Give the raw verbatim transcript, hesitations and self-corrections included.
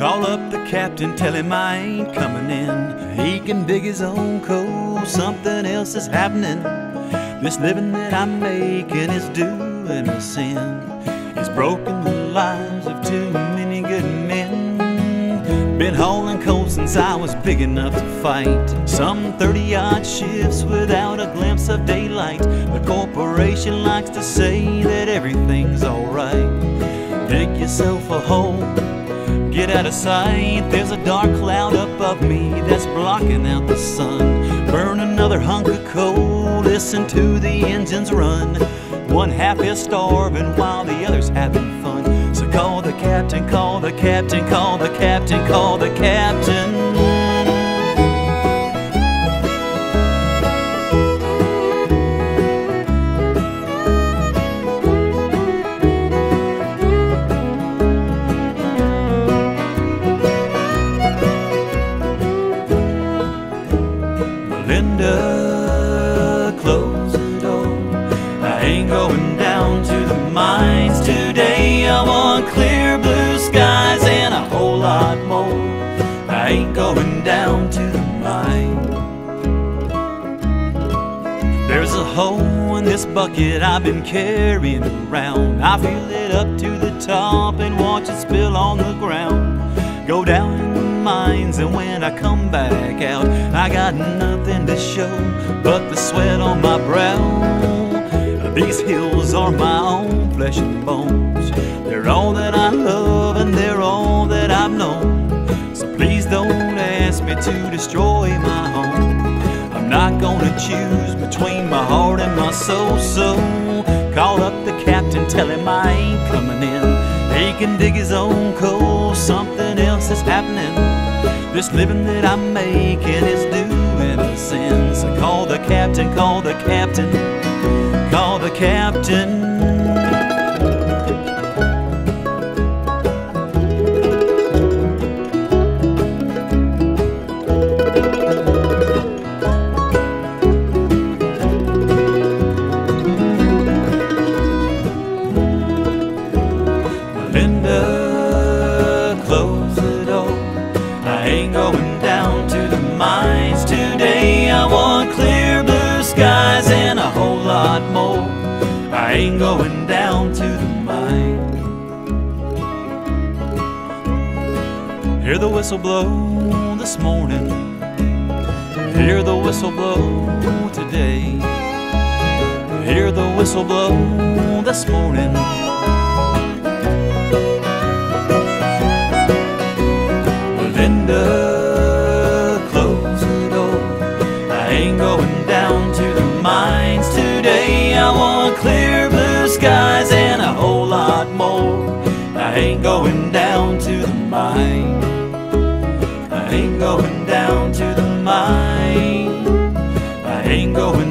Call up the captain, tell him I ain't coming in. He can dig his own coal, something else is happening. This living that I'm making is doing a sin. It's broken the lives of too many good men. Been hauling coal since I was big enough to fight. Some thirty odd shifts without a glimpse of daylight. The corporation likes to say that everything's alright. Dig yourself a hole, get out of sight. There's a dark cloud above me that's blocking out the sun. Burn another hunk of coal, listen to the engines run. One half is starving while the other's having fun. So call the captain, call the captain, call the captain, call the captain. Linda, close the door. I ain't going down to the mines today. I want clear blue skies and a whole lot more. I ain't going down to the mine. There's a hole in this bucket I've been carrying around. I fill it up to the top and watch it spill on the ground. Go down in the mines, and when I come back out, I got nothing to show but the sweat on my brow. These hills are my own flesh and bones. They're all that I love and they're all that I've known. So please don't ask me to destroy my home. I'm not gonna choose between my heart and my soul. So call up the captain, tell him I ain't coming in. He can dig his own coal, something else is happening. This living that I'm making is doing a sin. So call the captain, call the captain, call the captain. Linda, close the door. I ain't going down to the mines today. I want clear blue skies and a whole lot more. I ain't going down to the mine. Hear the whistle blow this morning, hear the whistle blow today. Hear the whistle blow this morning. Linda, close the door. I ain't going down to the mines today. I want clear blue skies and a whole lot more. I ain't going down to the mine. I ain't going down to the mine. I ain't going